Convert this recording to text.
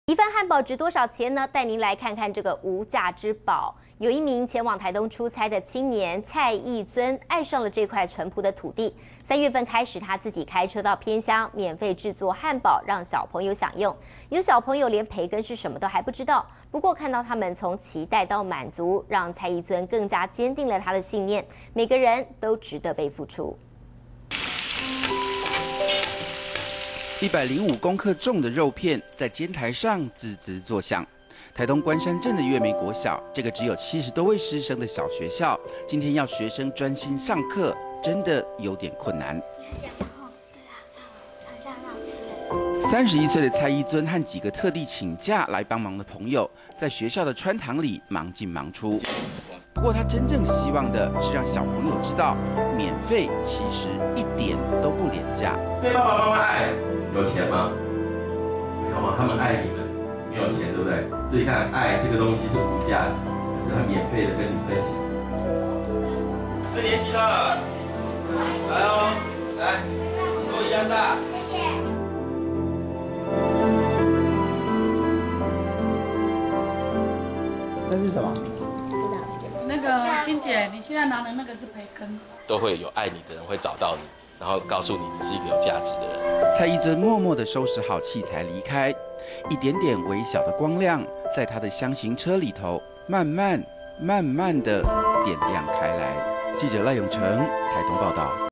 一份汉堡值多少钱呢？带您来看看这个无价之宝。有一名前往台东出差的青年蔡义尊，爱上了这块淳朴的土地。3月份开始，他自己开车到偏乡，免费制作汉堡，让小朋友享用。有小朋友连培根是什么都还不知道，不过看到他们从期待到满足，让蔡义尊更加坚定了他的信念：每个人都值得被付出。 105公克重的肉片在煎台上滋滋作响。台东关山镇的月梅国小，这个只有70多位师生的小学校，今天要学生专心上课，真的有点困难。31岁的蔡义尊和几个特地请假来帮忙的朋友，在学校的穿堂里忙进忙出。不过他真正希望的是让小朋友知道，免费其实一点都不廉价。 被爸爸妈妈爱，有钱吗？没有吗？他们爱你们，没有钱，对不对？所以看，爱这个东西是无价的，可是他免费的跟你分享。2年级的，来哦，来，都一样大。谢谢。 那是什么？ 那个欣姐，你现在拿的那个是培根。 都会有爱你的人会找到你，然后告诉你你是一个有价值的人。 蔡义尊默默地收拾好器材离开，一点点微小的光亮在他的箱型车里头慢慢地点亮开来。记者赖永成，台东报道。